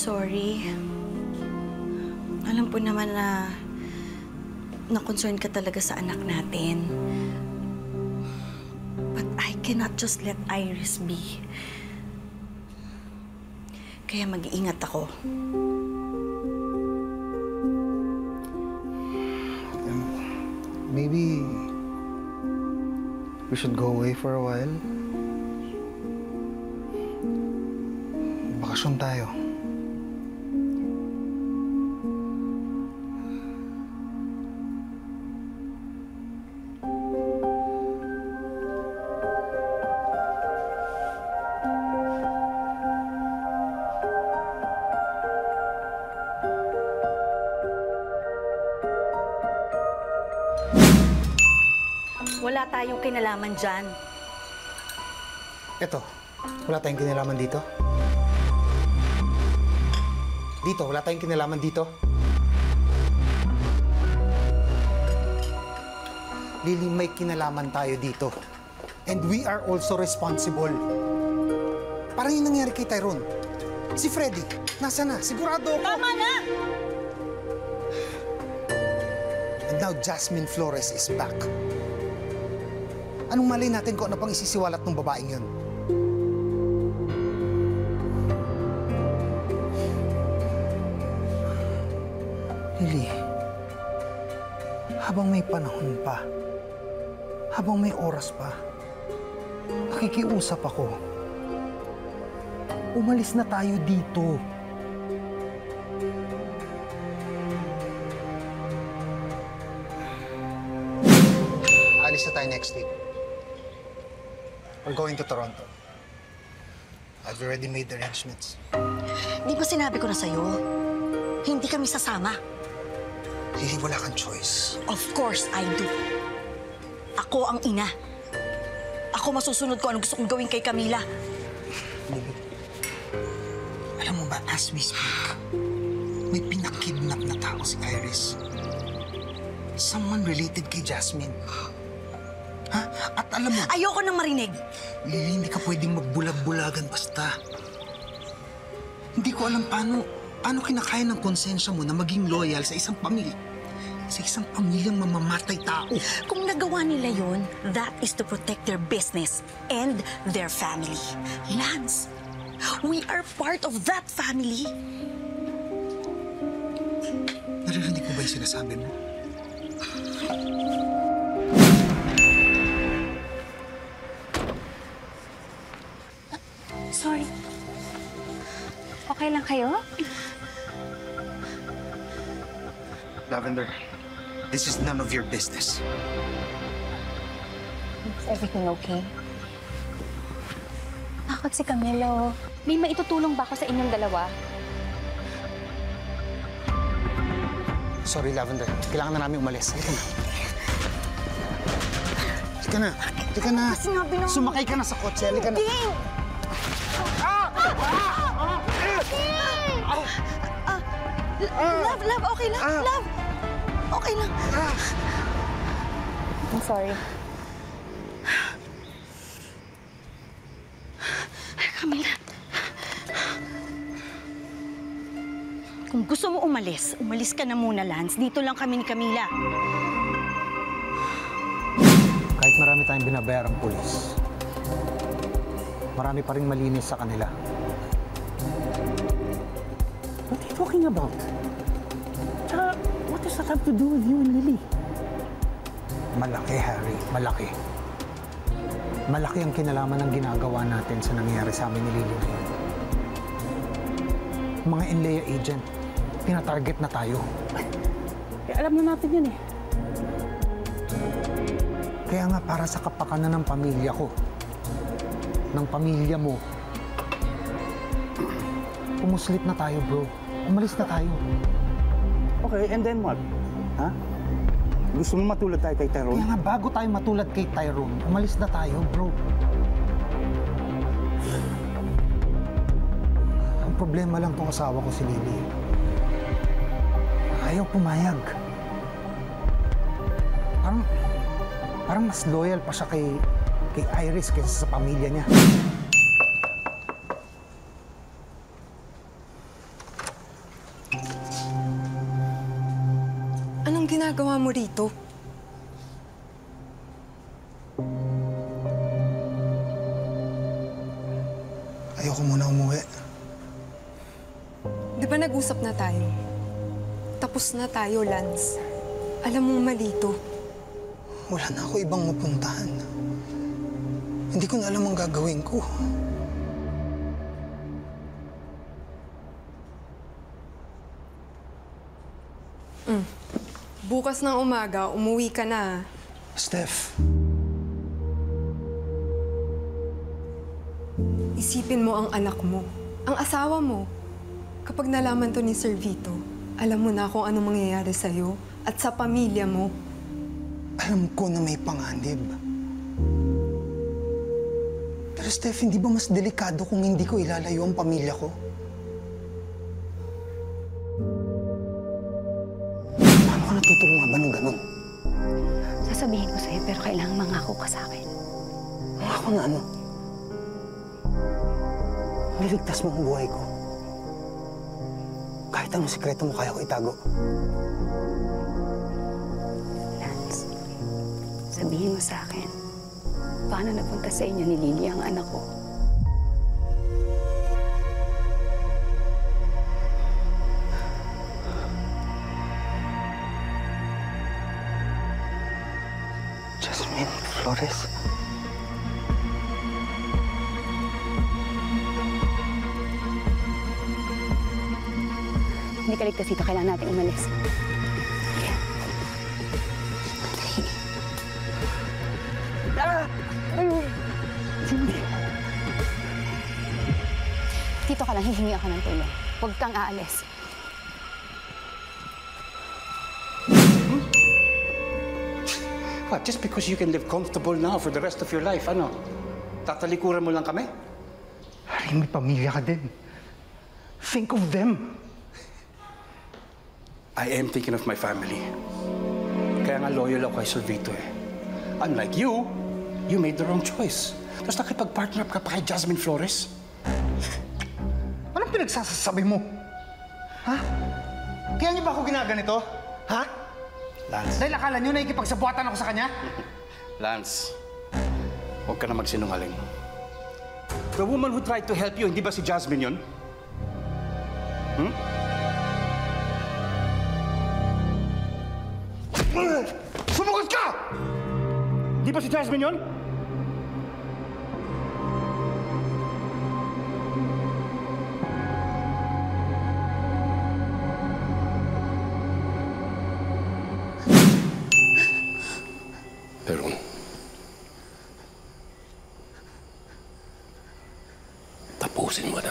sorry. Alam po naman na na-concern ka talaga sa anak natin. But I cannot just let Iris be. Kaya mag-iingat ako. Maybe we should go away for a while. Bakasyon tayo. Wala tayong kinalaman dyan. Eto, wala tayong kinalaman dito. Dito, wala tayong kinalaman dito. Lily, may kinalaman tayo dito. And we are also responsible. Parang yung nangyari kay Tyrone. Si Freddy, nasa na? Sigurado ako. Tama na! And now Jasmine Flores is back. Anong malay natin kung ano pang isisiwalat ng babaeng yun? Lily, habang may panahon pa, habang may oras pa, nakikiusap ako. Umalis na tayo dito. Alis na tayo next week. We're going to Toronto. I've already made the arrangements. Di ba sinabi ko na sa'yo? Hindi kami sasama. Lily, wala kang choice. Of course I do. Ako ang ina. Ako masusunod ko anong gusto kong gawin kay Camila. Lily, alam mo ba, as we speak, may pinakidnap na tao si Iris. Someone related kay Jasmine. Ha? At alam mo... Ayoko nang marinig. Lily, hindi ka pwedeng magbulag-bulagan basta. Hindi ko alam paano kinakaya ng konsensya mo na maging loyal sa isang pamilya. Sa isang pamilyang mamamatay tao. Kung nagawa nila yun, that is to protect their business and their family. Lance, we are part of that family. Naririnig mo ba yung sinasabi mo? Sorry. Okay lang kayo? Lavender, this is none of your business. Is everything okay? Takot si Camilo. May maitutulong ba ako sa inyong dalawa? Sorry, Lavender. Kailangan na namin umalis. Halika na. Halika na. Halika na. Sinabi na. Sumakay ka na sa kotse. Halika na. Love, okay lang. Love, okay lang. I'm sorry. Camila. Kung gusto mo umalis ka na muna, Lance. Dito lang kami ni Camila. Kahit marami tayong binabayarang pulis, marami pa rin malinis sa kanila. What are you talking about? Tsaka, what does that have to do with you and Lily? Malaki, Harry. Malaki. Malaki ang kinalaman ng ginagawa natin sa nangyayari sa amin ni Lily ngayon. Mga NLEA agent, tina-target na tayo. Eh, alam na natin yan eh. Kaya nga para sa kapakanan ng pamilya ko, ng pamilya mo, umuslit na tayo, bro. Umalis na tayo. Okay, and then what? Ha? Gusto mo matulad tayo kay Tyrone? Kaya nga, bago tayo matulad kay Tyrone, umalis na tayo, bro. Ang problema lang tong asawa ko si Lily. Ayaw pumayag. Parang mas loyal pa siya kay Iris kaysa sa pamilya niya. Ayoko muna umuwi. Di ba nag-usap na tayo? Tapos na tayo, Lance. Alam mo mali to. Wala na ako ibang mapuntahan. Hindi ko na alam ang gagawin ko. Bukas ng umaga, umuwi ka na. Steph. Isipin mo ang anak mo, ang asawa mo. Kapag nalaman to ni Sir Vito, alam mo na kung ano mangyayari sa'yo at sa pamilya mo. Alam ko na may panganib. Pero Steph, hindi ba mas delikado kung hindi ko ilalayo ang pamilya ko? Paano ka natutulungan ba ng ganun? Sasabihin ko sa'yo, pero kailangan mangako ka sa akin. Ako na ano? Niligtas mo ang buhay ko. Kahit anong sikreto mo, kaya ko itago. Lance, sabihin mo sa akin, paano napunta sa inyo ni Lily ang anak ko? Jasmine Flores. Hindi ka ligtas dito, kailangan natin umalis. Dito ka lang, hihingi ako ng tulong. Huwag kang aalis. What, just because you can live comfortable now for the rest of your life, ano? Tatalikuran mo lang kami? Harry, may pamilya ka din. Think of them. I am thinking of my family. Kaya nga loyal ako kay Sir Vito eh. Unlike you, you made the wrong choice. Tapos nakipag-partner up ka pa kay Jasmine Flores. Anong pinagsasabi mo? Ha? Kaya niyo ba ako ginaganito? Ha? Lance. Dahil akala niyo nakikipagsabuatan ako sa kanya? Lance, huwag ka na magsinungaling. The woman who tried to help you, hindi ba si Jasmine yun? Sumagot ka! Di ba si Jasmine yun? Pero tapusin mo na.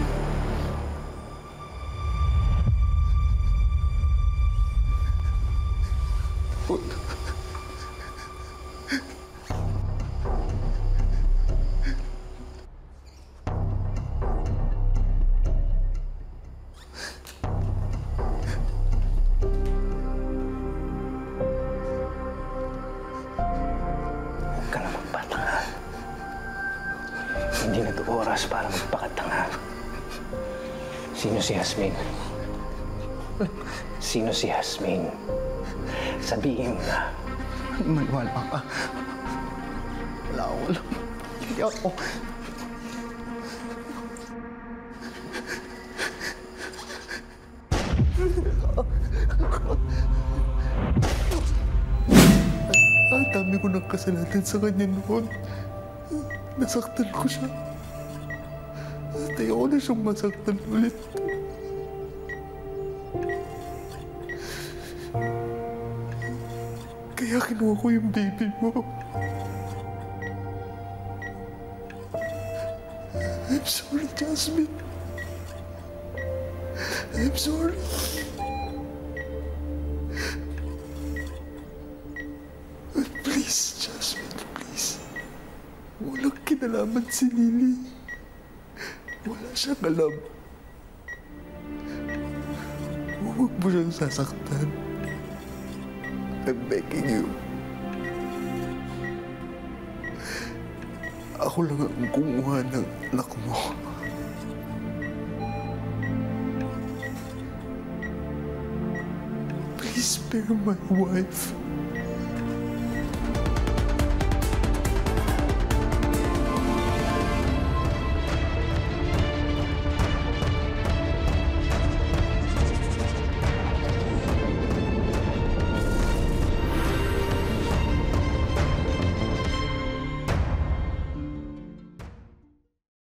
Huwag ka na magpatanga. Hindi na ito oras para magpakatanga. Sino si Jasmine? Sino si Jasmine? Sabihin mo na. Maniwala ka. Wala. Hindi ako. Ang dami ko ng kasalanan sa kanya noon. Nasaktan ko siya. At ayoko na siyang masaktan ulit. Kaya kinuha ko yung baby mo. I'm sorry, Jasmine. I'm sorry. But please, Jasmine, please. Walang kinalaman si Lily. Wala siyang alam. Huwag mo siyang sasaktan. I'm begging you. Ako lang ang kumuha ng anak mo. Please spare my wife.